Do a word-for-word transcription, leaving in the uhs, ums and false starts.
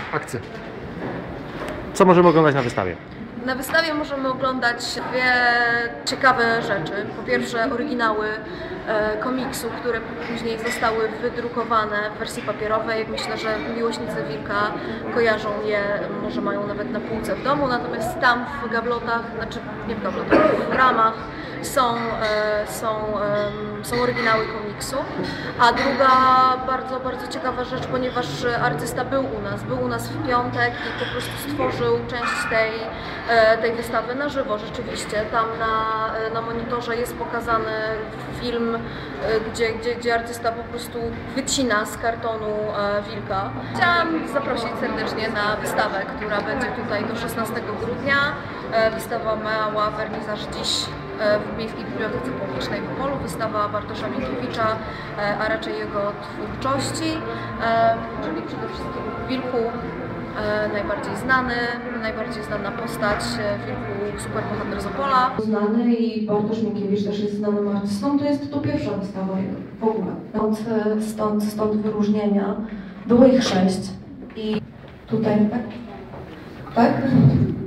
Akcja. Co możemy oglądać na wystawie? Na wystawie możemy oglądać dwie ciekawe rzeczy. Po pierwsze oryginały e, komiksu, które później zostały wydrukowane w wersji papierowej. Myślę, że miłośnicy Wilka kojarzą je, może mają nawet na półce w domu, natomiast tam w gablotach, znaczy nie w gablotach, w ramach są, e, są, e, są oryginały komiksu. A druga bardzo, bardzo ciekawa rzecz, ponieważ artysta był u nas, był u nas w piątek i po prostu stworzył część tej tej wystawy na żywo rzeczywiście. Tam na, na monitorze jest pokazany film, gdzie, gdzie, gdzie artysta po prostu wycina z kartonu e, wilka. Chciałam zaprosić serdecznie na wystawę, która będzie tutaj do szesnastego grudnia. E, wystawa miała wernisaż dziś e, w Miejskiej Bibliotece Publicznej w Opolu. Wystawa Bartosza Minkiewicza, e, a raczej jego twórczości, e, czyli przede wszystkim Wilku. E, najbardziej znany, najbardziej znana postać Wilku, superbohater z Opola. Znany i Bartosz Minkiewicz też jest znanym artystą, to jest to pierwsza wystawa w ogóle. Stąd, stąd, stąd wyróżnienia. Było ich sześć i tutaj, tak? Tak?